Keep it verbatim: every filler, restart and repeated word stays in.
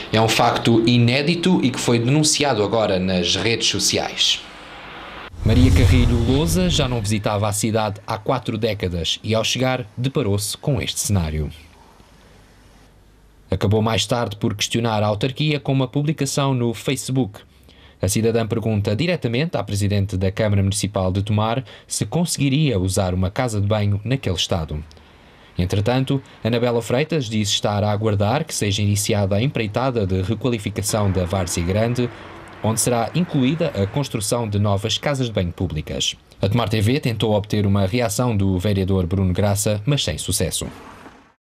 É um facto inédito e que foi denunciado agora nas redes sociais. Maria Carrilho Lousa já não visitava a cidade há quatro décadas e, ao chegar, deparou-se com este cenário. Acabou mais tarde por questionar a autarquia com uma publicação no Facebook. A cidadã pergunta diretamente à Presidente da Câmara Municipal de Tomar se conseguiria usar uma casa de banho naquele estado. Entretanto, Anabela Freitas diz estar a aguardar que seja iniciada a empreitada de requalificação da Várzea Grande, onde será incluída a construção de novas casas de banho públicas. A Tomar T V tentou obter uma reação do vereador Bruno Graça, mas sem sucesso.